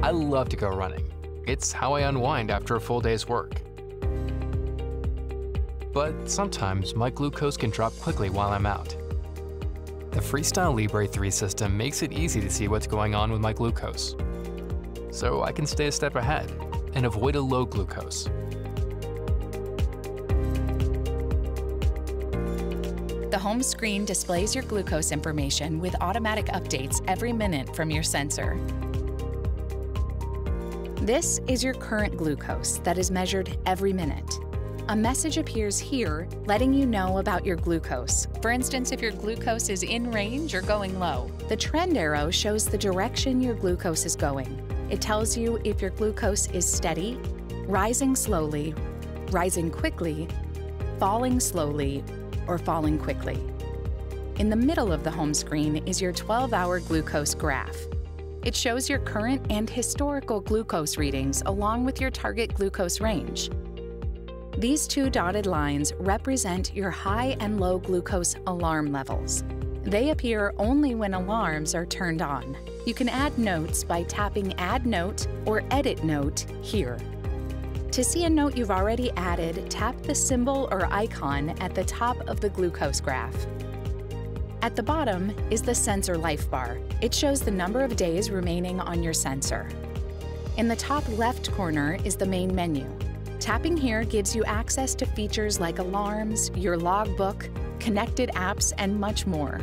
I love to go running. It's how I unwind after a full day's work. But sometimes my glucose can drop quickly while I'm out. The Freestyle Libre 3 system makes it easy to see what's going on with my glucose, so I can stay a step ahead and avoid a low glucose. The home screen displays your glucose information with automatic updates every minute from your sensor. This is your current glucose that is measured every minute. A message appears here letting you know about your glucose. For instance, if your glucose is in range or going low. The trend arrow shows the direction your glucose is going. It tells you if your glucose is steady, rising slowly, rising quickly, falling slowly, or falling quickly. In the middle of the home screen is your 12-hour glucose graph. It shows your current and historical glucose readings along with your target glucose range. These two dotted lines represent your high and low glucose alarm levels. They appear only when alarms are turned on. You can add notes by tapping Add Note or Edit Note here. To see a note you've already added, tap the symbol or icon at the top of the glucose graph. At the bottom is the sensor life bar. It shows the number of days remaining on your sensor. In the top left corner is the main menu. Tapping here gives you access to features like alarms, your logbook, connected apps, and much more.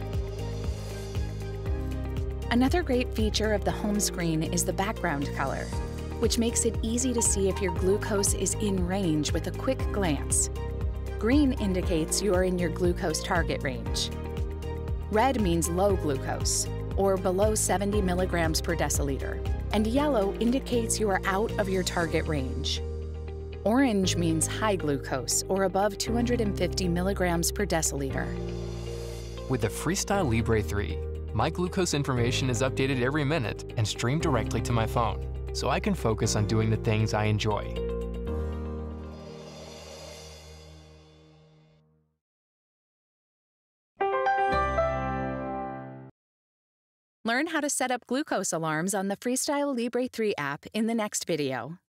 Another great feature of the home screen is the background color, which makes it easy to see if your glucose is in range with a quick glance. Green indicates you are in your glucose target range. Red means low glucose, or below 70 milligrams per deciliter, and yellow indicates you are out of your target range. Orange means high glucose, or above 250 milligrams per deciliter. With the Freestyle Libre 3, my glucose information is updated every minute and streamed directly to my phone, so I can focus on doing the things I enjoy. Learn how to set up glucose alarms on the Freestyle Libre 3 app in the next video.